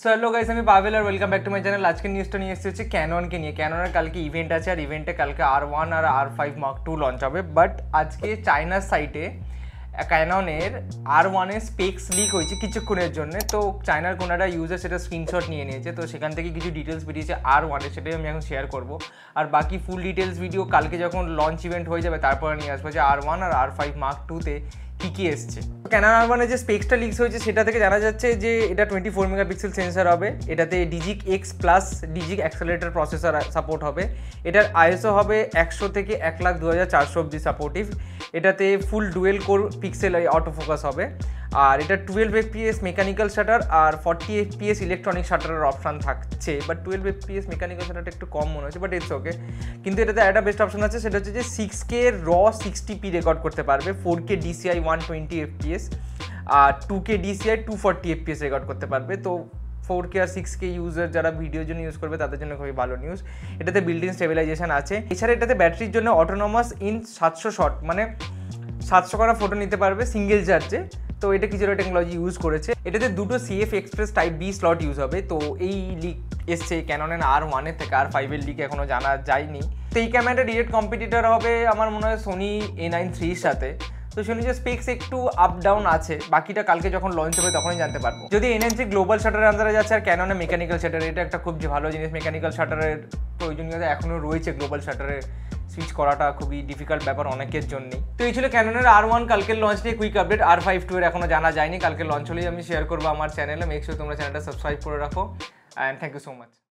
सो hello guys, আমি পাভেল আর welcome back to my channel. আজকে নিউজটা নিয়ে এসেছি হচ্ছে ক্যাননকে নিয়ে। ক্যাননের কালকে ইভেন্ট আছে আর ইভেন্টে কালকে R1 আর R5 Mark II লঞ্চ হবে। বাট আজকে চায়নার সাইটে ক্যাননের R1 এর স্পেক্স লিক হয়েছে কিছুক্ষণের জন্য। তো চায়নার কোনো একটা ইউজার সেটা স্ক্রিনশট নিয়ে নিয়েছে, তো সেখান থেকে কিছু ডিটেলস বেরিয়েছে R1 এর, সেটাই আমি এখন শেয়ার করবো। আর বাকি ফুল ডিটেলস ভিডিও কালকে যখন লঞ্চ ইভেন্ট হয়ে যাবে তারপরে নিয়ে আসবো যে R1 আর R5 Mark II তে কী এসছে। ক্যানন R1 এর যে স্পেক্সটা লিক্স হয়েছে সেটা থেকে জানা যাচ্ছে যে এটা 24 মেগাপিক্সেল সেন্সার হবে, এটাতে DIGIC X plus DIGIC accelerator processor support হবে, এটার আইএসও হবে 100 থেকে 1,02,400 অব্দি সাপোর্টিভ, এটাতে full dual core pixel auto focus হবে, আর এটা 12 FPS মেকানিক্যাল শাটার আর 40 FPS ইলেকট্রনিক শাটারের অপশান থাকছে। বাট 12 FPS মেকানিক্যাল শাটারটা একটু কম মনে হচ্ছে, বাট ইটস ওকে। কিন্তু এটাতে একটা বেস্ট অপশন আছে, সেটা হচ্ছে যে 6K র 60p রেকর্ড করতে পারবে, 4K DCI 120 FPS আর 2K DCI 240 FPS রেকর্ড করতে পারবে। তো 4K আর 6K ইউজার যারা ভিডিওর জন্য ইউজ করবে তাদের জন্য খুবই ভালো নিউজ। এটাতে বিল্ট ইন স্টেবিলাইজেশন আছে। এছাড়া এটাতে ব্যাটারির জন্য অটোনোমাস ইন 700 শট, মানে 700 করা ফটো নিতে পারবে সিঙ্গেল চার্জে। তো এটা কিছু টেকনোলজি ইউজ করেছে। এটাতে দুটো CF express type B slot use হবে। তো এই লিক এসছে ক্যাননের R1 এর থেকে, R5 এর লিক এখনও জানা যায়নি। তো এই ক্যামেরাটা ডিরেক্ট কম্পিটিটর হবে আমার মনে হয় সোনি A9 III সাথে। তো শুনি যে স্পেক্স একটু আপ ডাউন আছে, বাকিটা কালকে যখন লঞ্চ হবে তখনই জানতে পারবো। যদি A9 III গ্লোবাল শাটারের আন্ডারে যাচ্ছে আর ক্যাননে মেকানিক্যাল শাটার, এটা একটা খুব ভালো জিনিস। মেকানিক্যাল শাটারের প্রয়োজনীয়তা এখনও রয়েছে, গ্লোবাল শাটারে সুইচ করাটা খুবই ডিফিকাল্ট ব্যাপার অনেকের জন্যই। তো এই ছিল ক্যাননের R1 কালকের লঞ্চ নিয়ে কুইক আপডেট। R5 II এর এখনও জানা যায়নি, কালকে লঞ্চ হলেই আমি শেয়ার করবো আমার চ্যানেলে। মেক শিওর তোমরা চ্যানেলটা সাবস্ক্রাইব করে রাখো, and thank you so much.